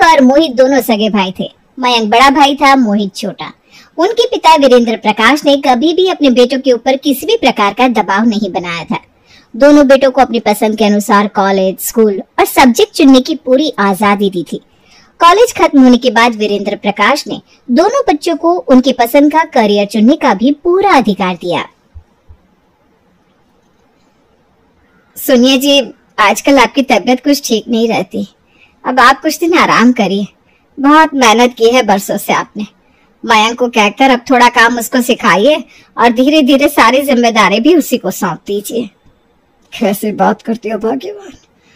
और मोहित दोनों सगे भाई थे। मयंक बड़ा भाई था, मोहित छोटा। उनके पिता वीरेंद्र प्रकाश ने कभी भी अपने बेटों के ऊपर किसी भी प्रकार का दबाव नहीं बनाया था। दोनों बेटों को अपनी पसंद के अनुसार कॉलेज, स्कूल और सब्जेक्ट चुनने की पूरी आजादी दी थी। कॉलेज खत्म होने के बाद वीरेंद्र प्रकाश ने दोनों बच्चों को उनकी पसंद का करियर चुनने का भी पूरा अधिकार दिया। सुनिए जी, आजकल आपकी तबीयत कुछ ठीक नहीं रहती। अब आप कुछ दिन आराम करिए। बहुत मेहनत की है बरसों से आपने। मयंक को कहकर अब थोड़ा काम उसको सिखाइए और धीरे धीरे सारी जिम्मेदारी भी उसी को सौंप दीजिए। कैसी बात करती हो भाग्यवान?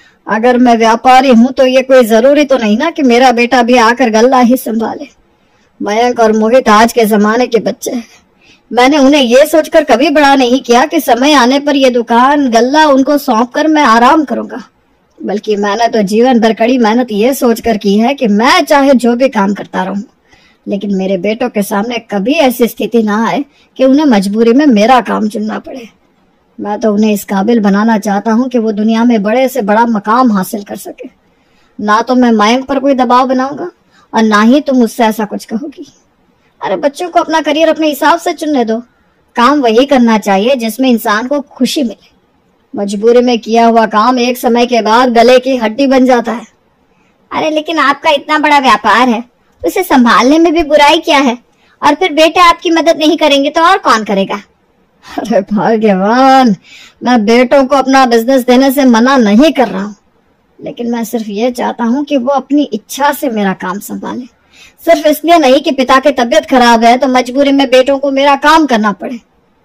अगर मैं व्यापारी हूँ तो ये कोई जरूरी तो नहीं ना कि मेरा बेटा भी आकर गल्ला ही संभाले। मयंक और मोहित आज के जमाने के बच्चे हैं। मैंने उन्हें ये सोचकर कभी बड़ा नहीं किया कि समय आने पर ये दुकान, गल्ला उनको सौंप कर मैं आराम करूंगा, बल्कि मैंने तो जीवन भर कड़ी मेहनत ये सोचकर की है कि मैं चाहे जो भी काम करता रहूं, लेकिन मेरे बेटों के सामने कभी ऐसी स्थिति ना आए कि उन्हें मजबूरी में मेरा काम चुनना पड़े। मैं तो उन्हें इस काबिल बनाना चाहता हूं कि वो दुनिया में बड़े से बड़ा मकाम हासिल कर सके। ना तो मैं मयंक पर कोई दबाव बनाऊंगा और ना ही तुम मुझसे ऐसा कुछ कहोगी। अरे बच्चों को अपना करियर अपने हिसाब से चुनने दो। काम वही करना चाहिए जिसमें इंसान को खुशी मिले। मजबूरी में किया हुआ काम एक समय के बाद गले की हड्डी बन जाता है। अरे लेकिन आपका इतना बड़ा व्यापार है, उसे संभालने में भी बुराई क्या है? और फिर बेटे आपकी मदद नहीं करेंगे तो और कौन करेगा? अरे भाग्यवान, मैं बेटों को अपना बिजनेस देने से मना नहीं कर रहा हूँ, लेकिन मैं सिर्फ ये चाहता हूँ कि वो अपनी इच्छा से मेरा काम संभाले। सिर्फ इसलिए नहीं कि पिता की तबीयत खराब है तो मजबूरी में बेटों को मेरा काम करना पड़े।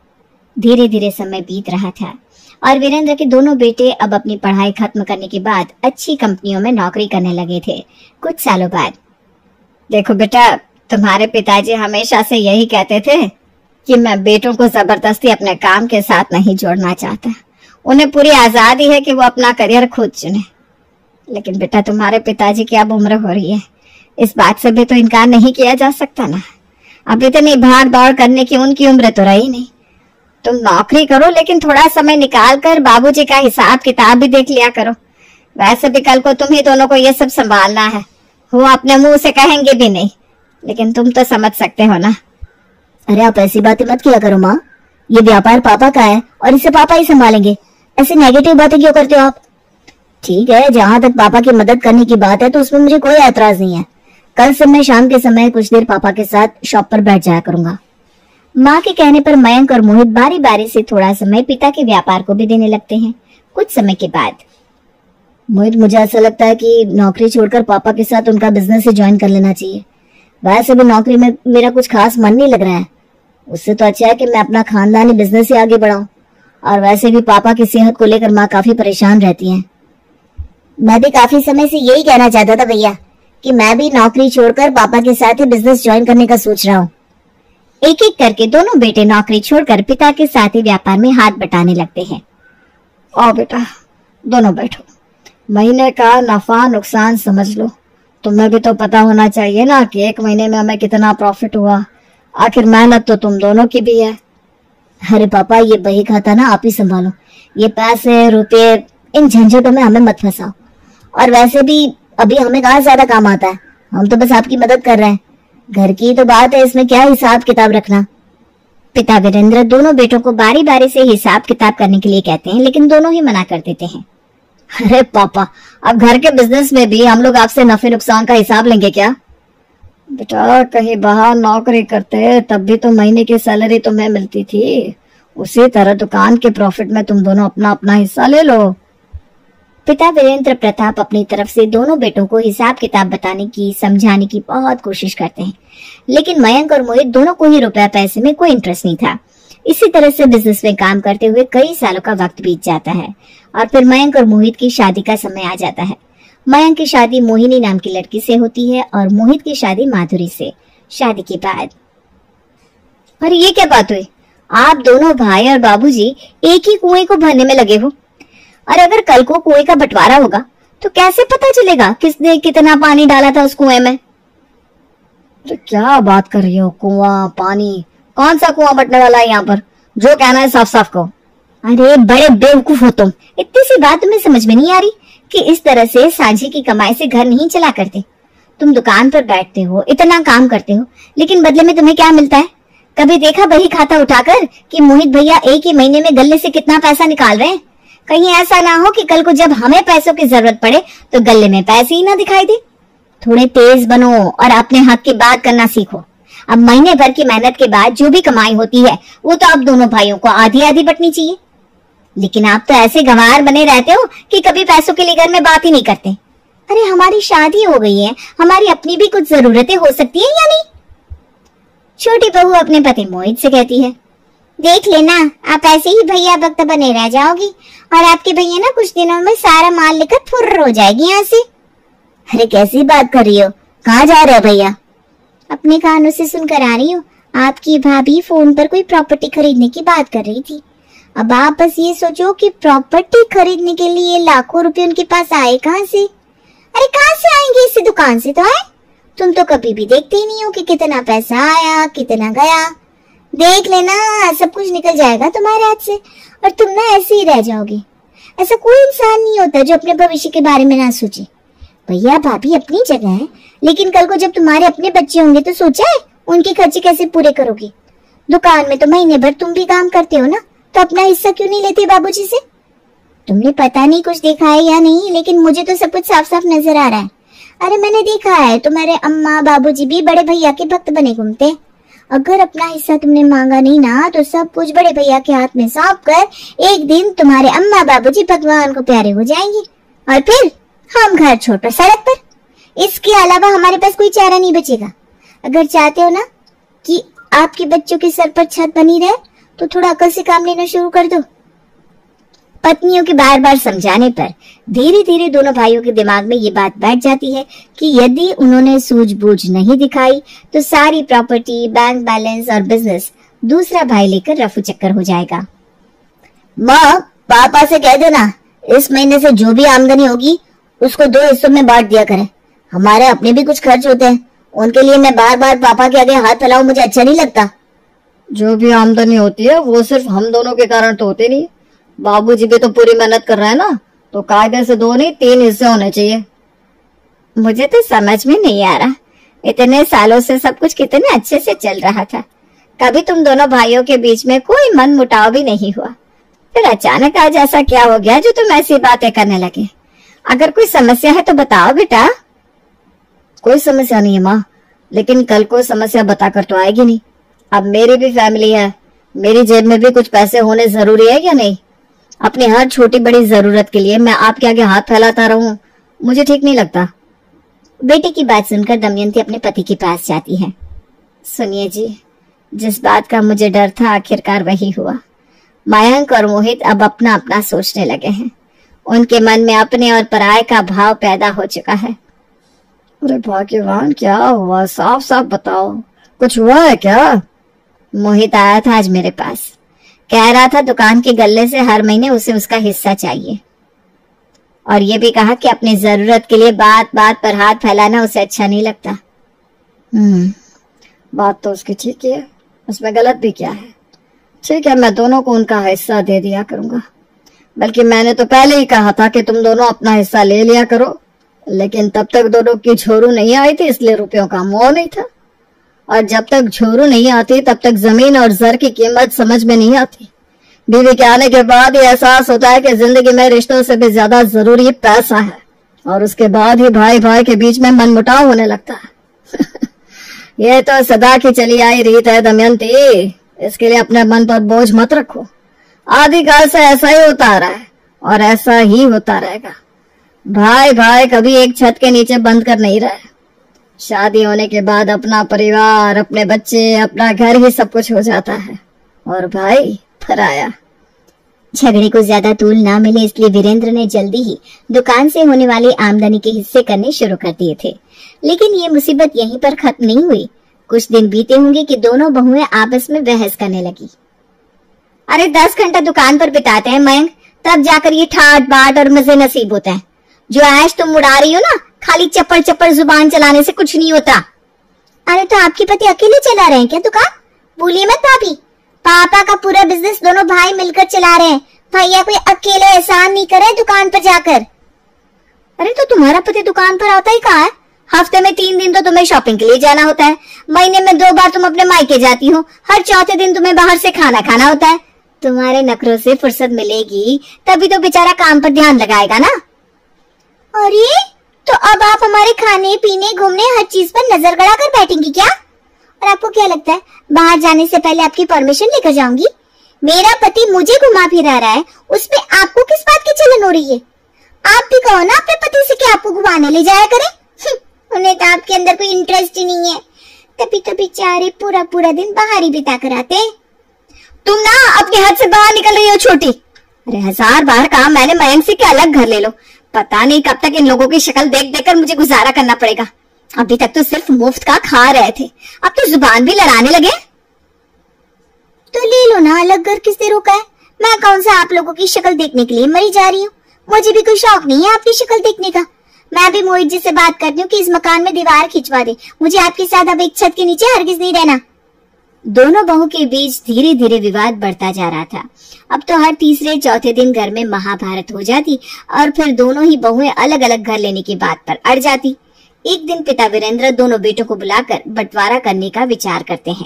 धीरे धीरे समय बीत रहा था और वीरेंद्र के दोनों बेटे अब अपनी पढ़ाई खत्म करने के बाद अच्छी कंपनियों में नौकरी करने लगे थे। कुछ सालों बाद, देखो बेटा, तुम्हारे पिताजी हमेशा से यही कहते थे कि मैं बेटों को जबरदस्ती अपने काम के साथ नहीं जोड़ना चाहता। उन्हें पूरी आजादी है कि वो अपना करियर खुद चुने। लेकिन बेटा, तुम्हारे पिताजी की अब उम्र हो रही है, इस बात से भी तो इनकार नहीं किया जा सकता ना। अब इतनी भाग दौड़ करने की उनकी उम्र तो रही नहीं। तुम नौकरी करो, लेकिन थोड़ा समय निकाल कर बाबूजी का हिसाब किताब भी देख लिया करो। वैसे भी कल को तुम ही दोनों को ये सब संभालना है। वो अपने मुंह से कहेंगे भी नहीं, लेकिन तुम तो समझ सकते हो ना। अरे आप ऐसी बातें मत किया करो माँ। ये व्यापार पापा का है और इसे पापा ही संभालेंगे। ऐसी नेगेटिव बातें क्यों करते हो आप? ठीक है, जहाँ तक पापा की मदद करने की बात है तो उसमें मुझे कोई ऐतराज नहीं है। कल से मैं शाम के समय कुछ देर पापा के साथ शॉप पर बैठ जाया करूंगा। माँ के कहने पर मयंक और मोहित बारी बारी से थोड़ा समय पिता के व्यापार को भी देने लगते हैं। कुछ समय के बाद, मोहित, मुझे ऐसा लगता है कि नौकरी छोड़कर पापा के साथ उनका बिजनेस ही ज्वाइन कर लेना चाहिए। वैसे भी नौकरी में मेरा कुछ खास मन नहीं लग रहा है। उससे तो अच्छा है कि मैं अपना खानदानी बिजनेस ही आगे बढ़ाऊं। और वैसे भी पापा की सेहत को लेकर माँ काफी परेशान रहती हैं। मैं भी काफी समय से यही कहना चाहता था भैया कि मैं भी नौकरी छोड़कर पापा के साथ ही बिजनेस ज्वाइन करने का सोच रहा हूँ। एक एक करके दोनों बेटे नौकरी छोड़कर पिता के साथ ही व्यापार में हाथ बटाने लगते हैं। आओ बेटा, दोनों बैठो। महीने का नफा नुकसान समझ लो। तुम्हें भी तो पता होना चाहिए ना कि एक महीने में हमें कितना प्रॉफिट हुआ। आखिर मेहनत तो तुम दोनों की भी है। अरे पापा, ये बही खाता ना आप ही संभालो। ये पैसे रुपए इन झंझटों में हमें मत फंसाओ। और वैसे भी अभी हमें कहाँ ज्यादा काम आता है। हम तो बस आपकी मदद कर रहे हैं। घर की तो बात है, इसमें क्या हिसाब किताब रखना। पिता वीरेंद्र दोनों बेटों को बारी बारी से हिसाब किताब करने के लिए कहते हैं, लेकिन दोनों ही मना कर देते हैं। अरे पापा, अब घर के बिजनेस में भी हम लोग आपसे नफे नुकसान का हिसाब लेंगे क्या? बेटा, कहीं बाहर नौकरी करते तब भी तो महीने की सैलरी तुम्हें मिलती थी। उसी तरह दुकान के प्रॉफिट में तुम दोनों अपना अपना हिस्सा ले लो। पिता वीरेंद्र प्रताप अपनी तरफ से दोनों बेटों को हिसाब किताब बताने की, समझाने की बहुत कोशिश करते हैं, लेकिन मयंक और मोहित दोनों को ही रुपया पैसे में कोई इंटरेस्ट नहीं था। इसी तरह से बिजनेस में काम करते हुए कई सालों का वक्त बीत जाता है और फिर मयंक और मोहित की शादी का समय आ जाता है। मयंक की शादी मोहिनी नाम की लड़की से होती है और मोहित की शादी माधुरी से। शादी के बाद, अरे ये क्या बात हुई? आप दोनों भाई और बाबूजी एक ही कुएं को भरने में लगे हो। और अगर कल को कुएं का बंटवारा होगा तो कैसे पता चलेगा किसने कितना पानी डाला था उस कुएं में? तो क्या बात कर रही हो? कुआं, पानी? कौन सा कुआं बटने वाला है यहाँ पर? जो कहना है साफ साफ कहो। अरे बड़े बेवकूफ हो तुम। इतनी सी बात तुम्हें समझ में नहीं आ रही कि इस तरह से साझी की कमाई से घर नहीं चला करते। तुम दुकान पर बैठते हो, इतना काम करते हो, लेकिन बदले में तुम्हें क्या मिलता है? कभी देखा बही खाता उठाकर कि मोहित भैया एक ही महीने में गल्ले से कितना पैसा निकाल रहे हैं? कहीं ऐसा ना हो कि कल को जब हमें पैसों की जरूरत पड़े तो गले में पैसे ही ना दिखाई दे। थोड़े तेज बनो और अपने हक की बात करना सीखो। अब महीने भर की मेहनत के बाद जो भी कमाई होती है वो तो आप दोनों भाइयों को आधी आधी बंटनी चाहिए। लेकिन आप तो ऐसे गंवार बने रहते हो कि कभी पैसों के लिए घर में बात ही नहीं करते। अरे हमारी शादी हो गई है, हमारी अपनी भी कुछ जरूरतें हो सकती है या नहीं? छोटी बहू अपने पति मोहित से कहती है, देख लेना, आप ऐसे ही भैया भक्त बने रह जाओगी और आपके भैया ना कुछ दिनों में सारा माल लेकर फुर्र हो जाएगी यहाँ से। अरे कैसी बात कर रही हो, कहाँ जा रहे हो भैया? अपने कानों से सुनकर आ रही हूँ, आपकी भाभी फोन पर कोई प्रॉपर्टी खरीदने की बात कर रही थी। अब आप बस ये सोचो कि प्रॉपर्टी खरीदने के लिए लाखों रुपए उनके पास आए कहाँ से? अरे कहाँ से आएंगे, इसी दुकान से तो आए। तुम तो कभी भी देखते ही नहीं हो कि कितना पैसा आया कितना गया। देख लेना, सब कुछ निकल जाएगा तुम्हारे हाथ से और तुम ना ऐसे ही रह जाओगे। ऐसा कोई इंसान नहीं होता जो अपने भविष्य के बारे में ना सोचे। भैया भाभी अपनी जगह है, लेकिन कल को जब तुम्हारे अपने बच्चे होंगे तो सोचा है उनके खर्चे कैसे पूरे करोगे? दुकान में तो महीने भर तुम भी काम करते हो ना, तो अपना हिस्सा क्यों नहीं लेते बाबूजी से? तुमने पता नहीं कुछ देखा है या नहीं, लेकिन मुझे तो सब कुछ साफ साफ नजर आ रहा है। अरे मैंने देखा है, तुम्हारे अम्मा बाबूजी भी बड़े भैया के भक्त बने घूमते। अगर अपना हिस्सा तुमने मांगा नहीं ना तो सब कुछ बड़े भैया के हाथ में सौंप कर एक दिन तुम्हारे अम्मा बाबूजी भगवान को प्यारे हो जाएंगे और फिर हम घर छोड़ सड़क पर। इसके अलावा हमारे पास कोई चारा नहीं बचेगा। अगर चाहते हो ना कि आपके बच्चों के सर पर छत बनी रहे तो थोड़ा अकल से काम लेना शुरू कर दो। पत्नियों के बार बार समझाने पर धीरे धीरे दोनों भाइयों के दिमाग में ये बात बैठ जाती है कि यदि उन्होंने सूझबूझ नहीं दिखाई तो सारी प्रॉपर्टी, बैंक बैलेंस और बिजनेस दूसरा भाई लेकर रफू चक्कर हो जाएगा। माँ, पापा से कह देना इस महीने से जो भी आमदनी होगी उसको 2 हिस्सों में बांट दिया करें। हमारे अपने भी कुछ खर्च होते हैं, उनके लिए मैं बार बार पापा के आगे हाथ फैलाऊं, मुझे अच्छा नहीं लगता। जो भी आमदनी होती है वो सिर्फ हम दोनों के कारण तो होती नहीं। बाबूजी भी तो पूरी मेहनत कर रहे हैं ना, तो कायदे से 2 नहीं 3 हिस्से होने चाहिए। मुझे तो समझ में नहीं आ रहा, इतने सालों से सब कुछ कितने अच्छे से चल रहा था। कभी तुम दोनों भाइयों के बीच में कोई मन मुटाव भी नहीं हुआ, फिर अचानक आज ऐसा क्या हो गया जो तुम ऐसी बातें करने लगे? अगर कोई समस्या है तो बताओ बेटा। कोई समस्या नहीं है माँ, लेकिन कल को समस्या बताकर तो आएगी नहीं। अब मेरी भी फैमिली है, मेरी जेब में भी कुछ पैसे होने जरूरी है या नहीं? अपनी हर छोटी बड़ी जरूरत के लिए मैं आपके आगे हाथ फैलाता रहूं, मुझे ठीक नहीं लगता। बेटे की बात सुनकर दमयंती अपने पति के पास जाती है। सुनिए जी, जिस बात का मुझे डर था आखिरकार वही हुआ। मयंक और मोहित अब अपना अपना सोचने लगे हैं। उनके मन में अपने और पराये का भाव पैदा हो चुका है। अरे भाग्यवान, क्या हुआ? साफ साफ बताओ, कुछ हुआ है क्या? मोहित आया था आज मेरे पास, कह रहा था दुकान के गल्ले से हर महीने उसे उसका हिस्सा चाहिए, और ये भी कहा कि अपनी जरूरत के लिए बात बात पर हाथ फैलाना उसे अच्छा नहीं लगता। बात तो उसकी ठीक ही है, उसमें गलत भी क्या है? ठीक है, मैं दोनों को उनका हिस्सा दे दिया करूंगा। बल्कि मैंने तो पहले ही कहा था कि तुम दोनों अपना हिस्सा ले लिया करो, लेकिन तब तक दोनों की झोरू नहीं आई थी, इसलिए रुपयों का मोह नहीं था। और जब तक झोरू नहीं आती तब तक जमीन और जर की कीमत समझ में नहीं आती। बीवी के आने के बाद ही एहसास होता है कि जिंदगी में रिश्तों से भी ज्यादा जरूरी पैसा है, और उसके बाद ही भाई भाई के बीच में मनमुटाव होने लगता है। ये तो सदा की चली आई रीत है दमयंती, इसके लिए अपने मन पर बोझ मत रखो। आदिकाल से ऐसा ही होता आ रहा है और ऐसा ही होता रहेगा। भाई भाई कभी एक छत के नीचे बंद कर नहीं रहे। शादी होने के बाद अपना परिवार, अपने बच्चे, अपना घर ही सब कुछ हो जाता है, और भाई पराया। झगड़े को ज्यादा तूल ना मिले इसलिए वीरेंद्र ने जल्दी ही दुकान से होने वाली आमदनी के हिस्से करने शुरू कर दिए थे। लेकिन ये मुसीबत यहीं पर खत्म नहीं हुई। कुछ दिन बीते होंगे कि दोनों बहुएं आपस में बहस करने लगी। अरे 10 घंटा दुकान पर बिताते हैं मयंक, तब जाकर ये ठाट बाट और मजे नसीब होता है। जो ऐश तुम उड़ा रही हो ना, खाली चप्पड़ चप्पड़ जुबान चलाने से कुछ नहीं होता। अरे तो आपके पति अकेले चला रहे हैं क्या दुकान? भूलिए मत भाभी, पापा का पूरा बिजनेस दोनों भाई मिलकर चला रहे हैं। भैया कोई अकेले एहसान नहीं करे दुकान पर जाकर। अरे तो तुम्हारा पति दुकान पर आता ही कहाँ है? हफ्ते में 3 दिन तो तुम्हें शॉपिंग के लिए जाना होता है, महीने में 2 बार तुम अपने मायके जाती हो, हर चौथे दिन तुम्हें बाहर से खाना खाना होता है। तुम्हारे नखरों से फुर्सत मिलेगी तभी तो बेचारा काम पर ध्यान लगाएगा ना। अरे तो अब आप हमारे खाने पीने घूमने हर चीज पर नजर गड़ा कर बैठेंगी क्या? और आपको क्या लगता है बाहर जाने से पहले आपकी परमिशन लेकर जाऊंगी? मेरा पति मुझे घुमा फिरा रहा है, उस पे आपको किस बात की चलन हो रही है? आप भी कहो ना अपने पति से कि आपको घुमाने ले जाया करें। उन्हें तो आपके अंदर कोई इंटरेस्ट ही नहीं है, तभी तो बेचारे पूरा पूरा दिन बाहर ही बिता कर आते हैं। तुम ना अपने हाथ से बाहर निकल रही हो छोटी। अरे 1000 बार कहा मैंने मयंक से कि अलग घर ले लो, पता नहीं कब तक इन लोगों की शक्ल देख देख कर मुझे गुजारा करना पड़ेगा। अभी तक तो सिर्फ मुफ्त का खा रहे थे, अब तो जुबान भी लड़ाने लगे। तो ले लो ना अलग घर, किसने रोका है? मैं कौन सा आप लोगों की शक्ल देखने के लिए मरी जा रही हूँ? मुझे भी कोई शौक नहीं है आपकी शक्ल देखने का। मैं भी मोहित जी से बात करती हूँ कि इस मकान में दीवार खिंचवा दे, मुझे आपके साथ अब एक छत के नीचे हरगिज नहीं रहना। दोनों बहू के बीच धीरे धीरे विवाद बढ़ता जा रहा था। अब तो हर तीसरे चौथे दिन घर में महाभारत हो जाती और फिर दोनों ही बहुएं अलग अलग घर लेने की बात पर अड़ जाती। एक दिन पिता वीरेंद्र दोनों बेटों को बुलाकर बंटवारा करने का विचार करते हैं।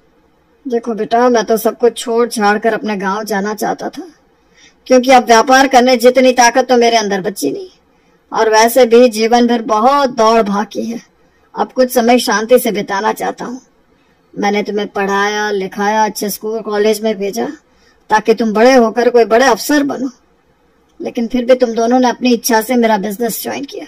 देखो बेटा, मैं तो सब कुछ छोड़ छाड़ कर अपने गांव जाना चाहता था, क्योंकि अब व्यापार करने जितनी ताकत तो मेरे अंदर बची नहीं, और वैसे भी जीवन भर बहुत दौड़ भाग की है। अब कुछ समय शांति से बिताना चाहता हूँ। मैंने तुम्हें पढ़ाया लिखाया, अच्छे स्कूल कॉलेज में भेजा ताकि तुम बड़े होकर कोई बड़े अफसर बनो, लेकिन फिर भी तुम दोनों ने अपनी इच्छा से मेरा बिजनेस ज्वाइन किया।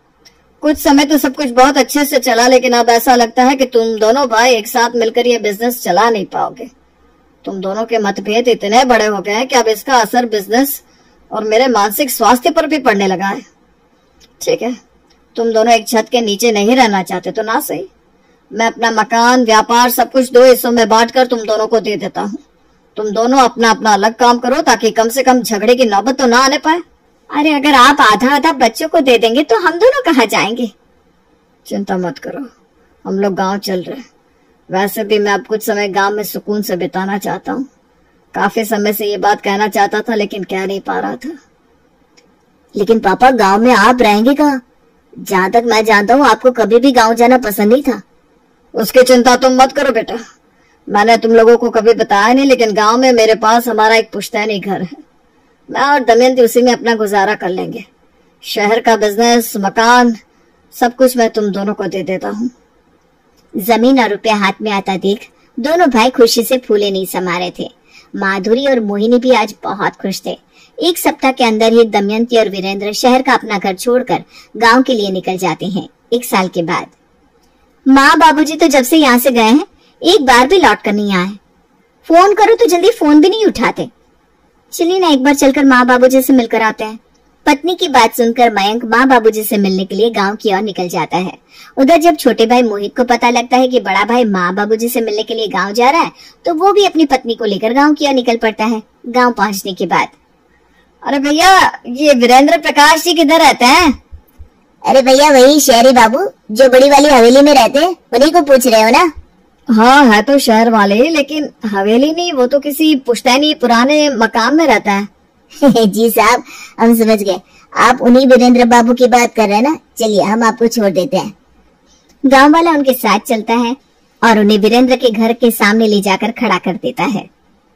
कुछ समय तो सब कुछ बहुत अच्छे से चला, लेकिन अब ऐसा लगता है कि तुम दोनों भाई एक साथ मिलकर ये बिजनेस चला नहीं पाओगे। तुम दोनों के मतभेद इतने बड़े हो गए हैं कि अब इसका असर बिजनेस और मेरे मानसिक स्वास्थ्य पर भी पड़ने लगा है। ठीक है, तुम दोनों एक छत के नीचे नहीं रहना चाहते तो ना सही, मैं अपना मकान व्यापार सब कुछ 2 हिस्सों में बांटकर तुम दोनों को दे देता हूँ। तुम दोनों अपना अपना अलग काम करो ताकि कम से कम झगड़े की नौबत तो ना आने पाए। अरे अगर आप आधा आधा बच्चों को दे देंगे तो हम दोनों कहाँ जाएंगे? चिंता मत करो, हम लोग गांव चल रहे हैं। वैसे भी मैं अब कुछ समय गांव में सुकून से बिताना चाहता हूँ। काफी समय से ये बात कहना चाहता था लेकिन कह नहीं पा रहा था। लेकिन पापा, गांव में आप रहेंगे कहाँ? जहाँ तक मैं जानता हूँ आपको कभी भी गांव जाना पसंद नहीं था। उसकी चिंता तुम मत करो बेटा, मैंने तुम लोगों को कभी बताया नहीं, लेकिन गांव में मेरे पास हमारा एक पुश्तैनी घर है। मैं और दमयंती उसी में अपना गुजारा कर लेंगे। शहर का बिजनेस मकान सब कुछ मैं तुम दोनों को दे देता हूँ। जमीन और रुपया हाथ में आता देख दोनों भाई खुशी से फूले नहीं समा रहे थे। माधुरी और मोहिनी भी आज बहुत खुश थे। एक सप्ताह के अंदर ही दमयंती और वीरेंद्र शहर का अपना घर छोड़कर गांव के लिए निकल जाते हैं। 1 साल के बाद माँ बाबूजी तो जब से यहाँ से गए हैं एक बार भी लौट कर नहीं आए। फोन करो तो जल्दी फोन भी नहीं उठाते। चलिए ना एक बार चलकर माँ बाबूजी से मिलकर आते हैं। पत्नी की बात सुनकर मयंक माँ बाबूजी से मिलने के लिए गांव की ओर निकल जाता है। उधर जब छोटे भाई मोहित को पता लगता है कि बड़ा भाई माँ बाबूजी से मिलने के लिए गांव जा रहा है तो वो भी अपनी पत्नी को लेकर गांव की ओर निकल पड़ता है। गांव पहुंचने के बाद, अरे भैया, ये वीरेंद्र प्रकाश जी किधर रहते हैं? अरे भैया, वही शहरी बाबू जो बड़ी वाली हवेली में रहते हैं, उन्हीं को पूछ रहे हो ना? हाँ, है तो शहर वाले ही, लेकिन हवेली नहीं, वो तो किसी पुश्तैनी पुराने मकान में रहता है। जी साहब, हम समझ गए, आप उन्हीं वीरेंद्र बाबू की बात कर रहे हैं ना। चलिए हम आपको छोड़ देते हैं। गांव वाला उनके साथ चलता है और उन्हें वीरेंद्र के घर के सामने ले जाकर खड़ा कर देता है।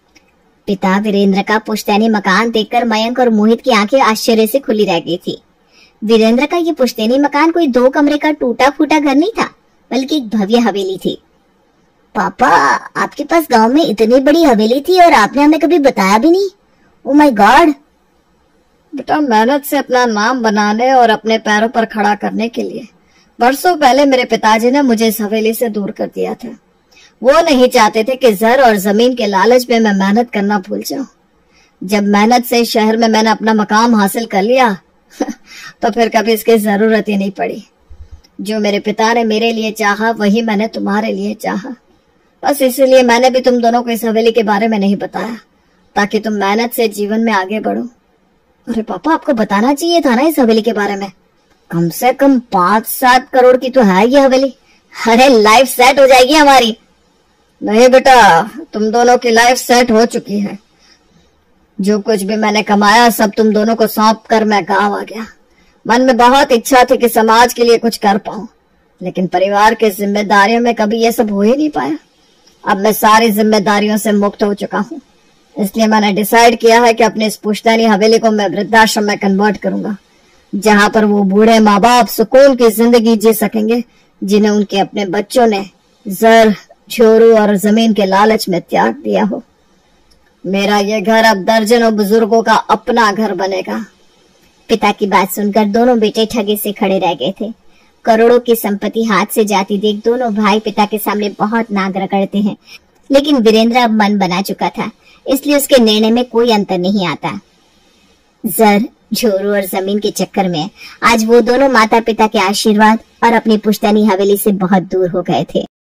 पिता वीरेंद्र का पुश्तैनी मकान देखकर मयंक और मोहित की आंखें आश्चर्य से खुली रह गई थी। वीरेंद्र का ये पुश्तैनी मकान कोई 2 कमरे का टूटा फूटा घर नहीं था, बल्कि एक भव्य हवेली थी। पापा, आपके पास गांव में इतनी बड़ी हवेली थी और आपने हमें कभी बताया भी नहीं। Oh my god. बेटा, मेहनत से अपना नाम बनाने और अपने पैरों पर खड़ा करने के लिए बरसों पहले मेरे पिताजी ने मुझे इस हवेली से दूर कर दिया था। वो नहीं चाहते थे कि जर और जमीन के लालच में मैं मेहनत करना भूल जाऊं। जब मेहनत से शहर में मैंने अपना मकाम हासिल कर लिया तो फिर कभी इसकी जरूरत ही नहीं पड़ी। जो मेरे पिता ने मेरे लिए चाहा वही मैंने तुम्हारे लिए चाहा। बस इसीलिए मैंने भी तुम दोनों को इस हवेली के बारे में नहीं बताया, ताकि तुम मेहनत से जीवन में आगे बढ़ो। अरे पापा, आपको बताना चाहिए था ना इस हवेली के बारे में। कम से कम 5-7 करोड़ की तो है ये हवेली। अरे लाइफ सेट हो जाएगी हमारी। नहीं बेटा, तुम दोनों की लाइफ सेट हो चुकी है। जो कुछ भी मैंने कमाया सब तुम दोनों को सौंप कर मैं गाँव आ गया। मन में बहुत इच्छा थी कि समाज के लिए कुछ कर पाऊं, लेकिन परिवार की जिम्मेदारियों में कभी ये सब हो ही नहीं पाया। अब मैं सारी जिम्मेदारियों से मुक्त हो चुका हूँ, इसलिए मैंने डिसाइड किया है कि अपनी इस पुश्तैनी हवेली को मैं वृद्धाश्रम में कन्वर्ट करूंगा, जहां पर वो बूढ़े माँ बाप सुकून की जिंदगी जी सकेंगे जिन्हें उनके अपने बच्चों ने जर, झोरू और जमीन के लालच में त्याग दिया हो। मेरा ये घर अब दर्जनों बुजुर्गों का अपना घर बनेगा। पिता की बात सुनकर दोनों बेटे ठगे से खड़े रह गए थे। करोड़ों की संपत्ति हाथ से जाती देख दोनों भाई पिता के सामने बहुत नाक रगड़ते हैं, लेकिन वीरेंद्र अब मन बना चुका था, इसलिए उसके निर्णय में कोई अंतर नहीं आता। जर, झोरू और जमीन के चक्कर में आज वो दोनों माता पिता के आशीर्वाद और अपनी पुश्तैनी हवेली से बहुत दूर हो गए थे।